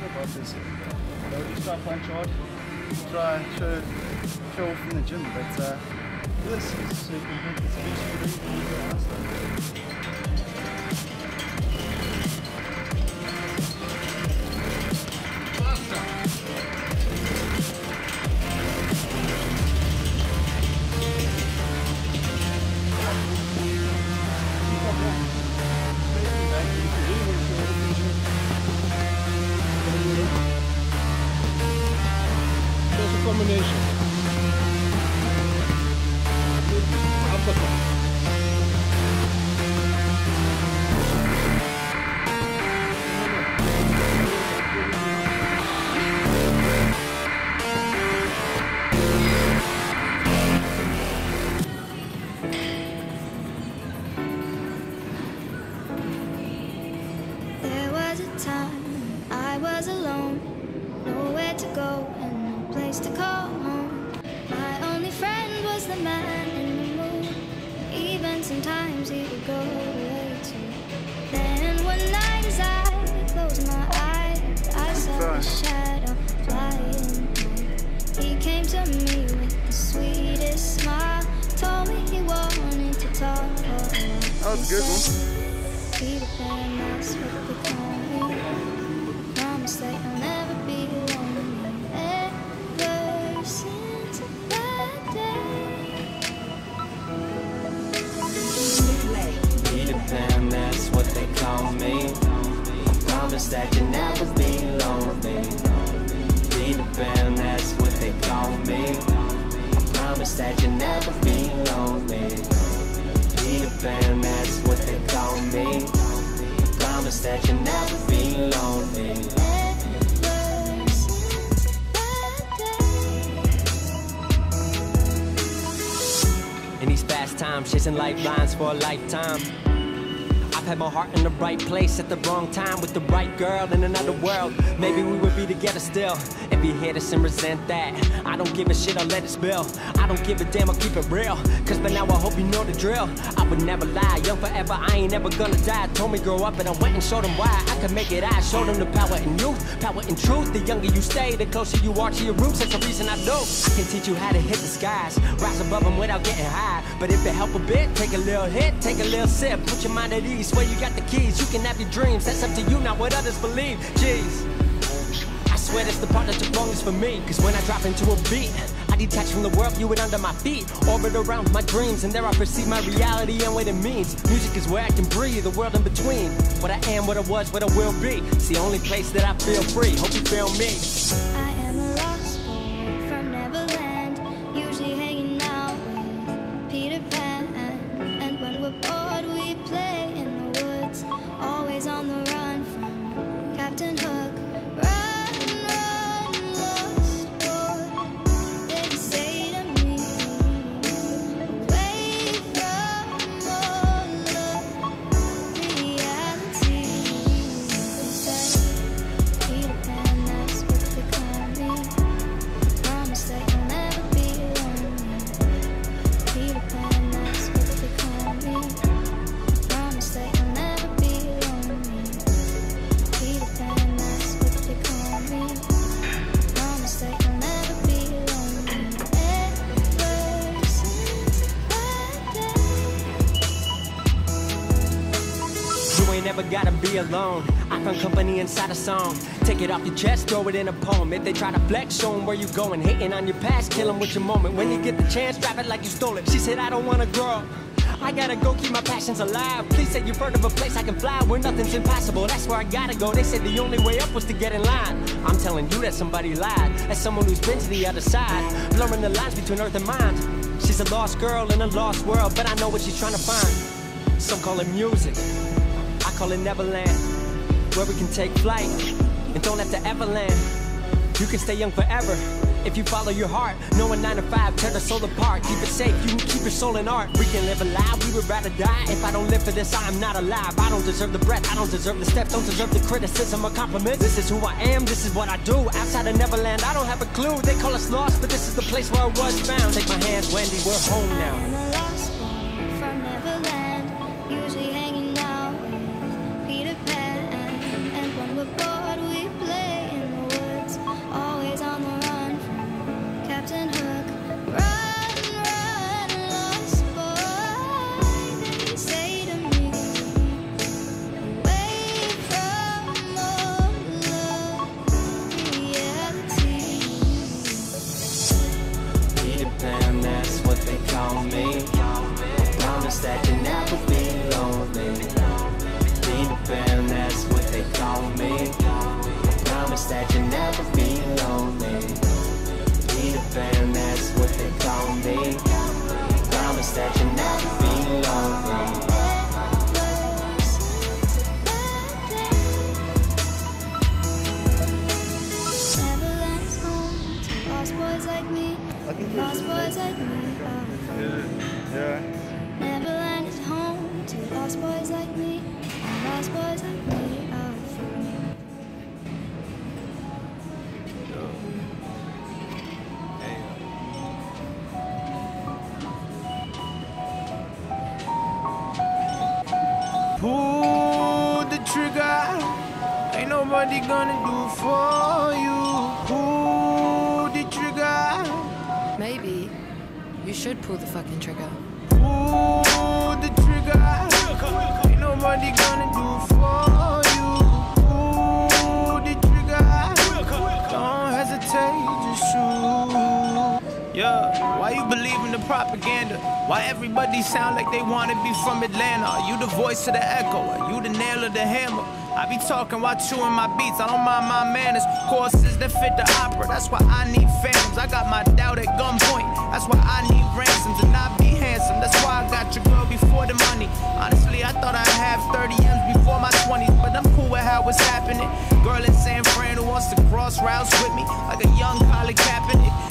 about this. They'll just try punch hard, try to show off in the gym, but this is it's a beast for me. Combination. There was a time I was alone, nowhere to go and no place to call home. My only friend was the man in the moon. Even sometimes he would go away too. Then one night as I closed my eyes, I saw a shadow flying high. He came to me with the sweetest smile, told me he wanted to talk for a while. That was a good one. Peter Pan, that's what they call me. Promise that I'll never be lonely ever since that day. Peter Pan, that's what they call me. Promise that you'll never be lonely. Peter Pan, that's what they call me. Promise that you'll never be lonely. Peter Pan, that's what they call me. Promise that you'll never be lonely. In these fast times, chasing lifelines for a lifetime. I've had my heart in the right place at the wrong time with the right girl in another world. Maybe we would be together still. If you hear this and resent that, I don't give a shit, I'll let it spill. I don't give a damn, I'll keep it real. Cause by now I hope you know the drill. I would never lie, young forever, I ain't ever gonna die. Told me grow up and I went and showed them why I could make it. I showed them the power in youth, power in truth. The younger you stay, the closer you are to your roots. That's the reason I do. I can teach you how to hit the skies, rise above them without getting high. But if it help a bit, take a little hit, take a little sip. Put your mind at ease, swear you got the keys. You can have your dreams, that's up to you, not what others believe. Jeez, I swear that's the part that's the longest for me. Cause when I drop into a beat, I detach from the world, view it under my feet. Orbit around my dreams, and there I perceive my reality and what it means. Music is where I can breathe, the world in between. What I am, what I was, what I will be. It's the only place that I feel free, hope you feel me. I am a lost boy from Neverland, usually hanging out with Peter Pan. And when we're bored, we play in the woods, always on the run from Captain Hook. Run, run, lost boy, they say to me, away from all of reality. They say, Peter Pan, that's what they call me. Promise that you'll never be lonely. Peter Pan, that's what they call me. Promise that you'll never be lonely. Peter Pan, that's what they call me. Promise that you'll never be lonely. Ever since that day. You ain't never gotta be alone. I found company inside a song. Take it off your chest, throw it in a poem. If they try to flex, show them where you going. Hating on your past, kill them with your moment. When you get the chance, drop it like you stole it. She said, I don't wanna grow up, I gotta go keep my passions alive. Please say you've heard of a place I can fly where nothing's impossible. That's where I gotta go. They said the only way up was to get in line. I'm telling you that somebody lied. As someone who's been to the other side, blurring the lines between earth and mind. She's a lost girl in a lost world, but I know what she's trying to find. Some call it music, I call it Neverland, where we can take flight and don't have to ever land. You can stay young forever if you follow your heart. No 9 to 5, tear the soul apart. Keep it safe, you can keep your soul in art. We can live alive, we would rather die. If I don't live for this, I am not alive. I don't deserve the breath, I don't deserve the steps, don't deserve the criticism or compliments. This is who I am, this is what I do. Outside of Neverland, I don't have a clue. They call us lost, but this is the place where I was found. Take my hands, Wendy, we're home now. I'm a lost boy from Neverland, usually hanging out with Peter Pan. And when we're bored, we play Promise that you'll never be lonely. Peter Pan, that's what they call me. Promise that you'll never be lonely. Peter Pan, that's what they call me. Promise that you'll never be lonely. Boys like me, lost boys like me. Yeah. Neverland is home to lost boys like me, lost boys like me. Pull the trigger, ain't nobody gonna do for you. Pull the trigger. Maybe you should pull the fucking trigger. Pull the trigger, ain't nobody gonna do for you. Pull the trigger, don't hesitate, just shoot. Yeah, why you believe in the propaganda? Why everybody sound like they wanna be from Atlanta? Are you the voice of the echo? Are you the nail of the hammer? I be talking while chewing my beats, I don't mind my manners. Courses that fit the opera, that's why I need phantoms. I got my doubt at gunpoint, that's why I need ransoms. And I be handsome, that's why I got your girl before the money. Honestly, I thought I'd have 30 M's before my 20s, but I'm cool with how it's happening. Girl in San Fran who wants to cross routes with me, like a young Colin Kaepernick.